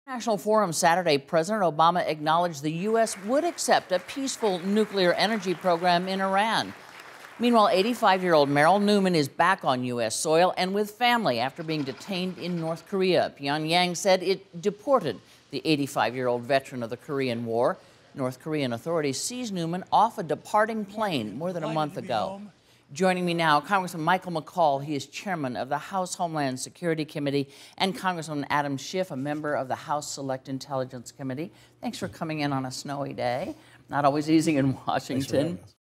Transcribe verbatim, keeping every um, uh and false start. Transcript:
National Forum Saturday, President Obama acknowledged the U S would accept a peaceful nuclear energy program in Iran. Meanwhile, eighty-five-year-old Merrill Newman is back on U S soil and with family after being detained in North Korea. Pyongyang said it deported the eighty-five-year-old veteran of the Korean War. North Korean authorities seized Newman off a departing plane more than a month ago. Joining me now, Congressman Michael McCaul. He is chairman of the House Homeland Security Committee, and Congressman Adam Schiff, a member of the House Select Intelligence Committee. Thanks for coming in on a snowy day. Not always easy in Washington.